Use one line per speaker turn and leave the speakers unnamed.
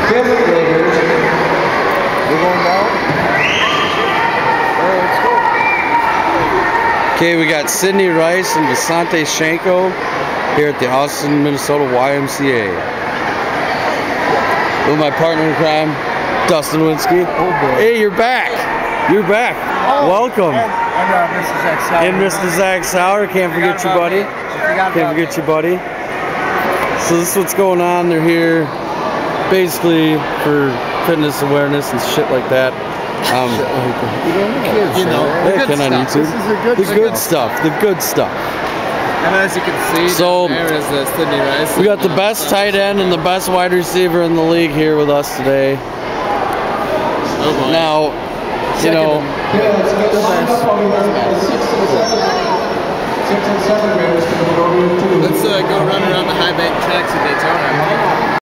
Fifth graders. We're going down. Alright, let's go.
Okay, we got Sydney Rice and Visanthe Shiancoe here at the Austin, Minnesota YMCA. With my partner in crime, Dustin Winsky.
Oh boy.
Hey, you're back. You're back.
Oh,
Welcome.
And Mr. Zach Sauer.
And Mr. Zach Sauer. Can't forget you, buddy. Can't forget you, buddy. So this is what's going on. They're here basically for fitness awareness and shit like that.
You know,
yeah, can on YouTube.
This is
the good stuff. The good stuff.
And as you can see,
so
there is the Sydney Rice.
We got the best tight end and the best wide receiver in the league here with us today.
Oh boy.
Now, you know,
let's go run around the high bank tracks at Daytona.